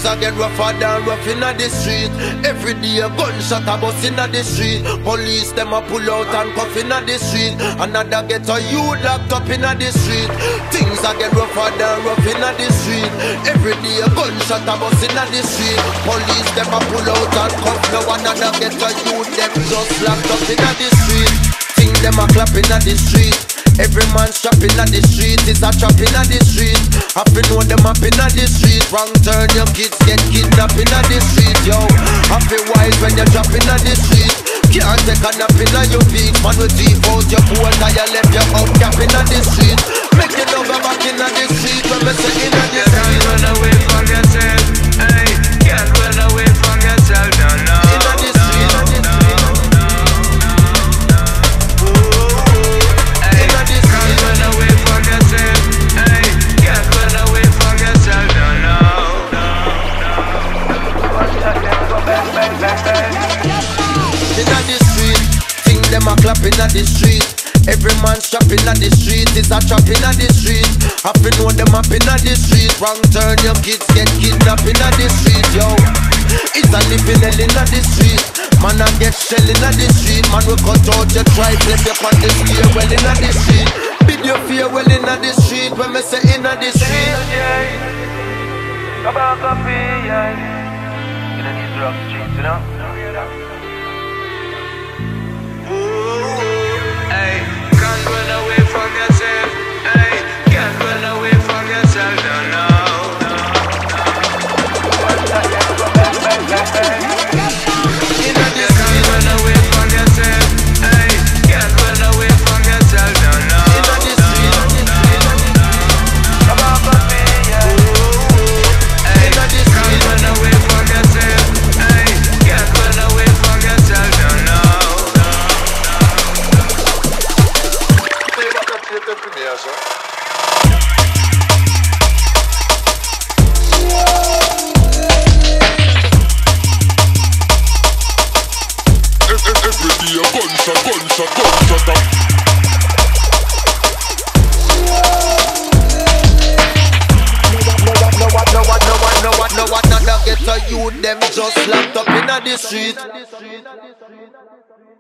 Things a get rougher than rough inna the street. Every day a gunshot a bust inna the street. Police them a pull out and cuff inna the street. Another get a youth locked up inna the street. Things a get rougher than rough inna the street. Every day a gunshot a bust inna the street. Police them a pull out and cuff. Now another get a youth them just locked up inna the street. Things them a clap inna the street. Every man shopping at the street is a trap inna the street. Have to know them up inna the street. Wrong turn, your kids get kidnapped inna the street, yo. Have to wise when you're dropping inna the street. Can't take a nap inna your feet. Man will deep out your pool and you left your up cap inna the street. Make you know go back inna the street when me say inna the street. Can't run away from yourself, hey. Can't run away from yourself, no, no. Inna the street, inna the street. Inna the street, thing them a clap inna the street. Every man shopping at the street is a trap inna the street. Have to know them up inna the street. Wrong turn, your kids get kidnapped inna the street, yo. It's a living hell inna the street. Man a get shell inna the street. Man will cut out your tribe, let you on the stairwell inna the street. Bid your farewell inna the street when me say inna the street. Come on, coffee, yeah. Inna these rough streets, you know. Hey, can't run away from yourself. Hey, can't run away from yourself. No, no, no, Inna the street, can't run away from yourself. Hey, can't run away from yourself. No, no. Inna the street, come on, baby, yeah. Hey, can't run away from yourself. Hey, can't run away from yourself. No, no. Every day a gunshot. No what, another get a youth them just locked up inna the street.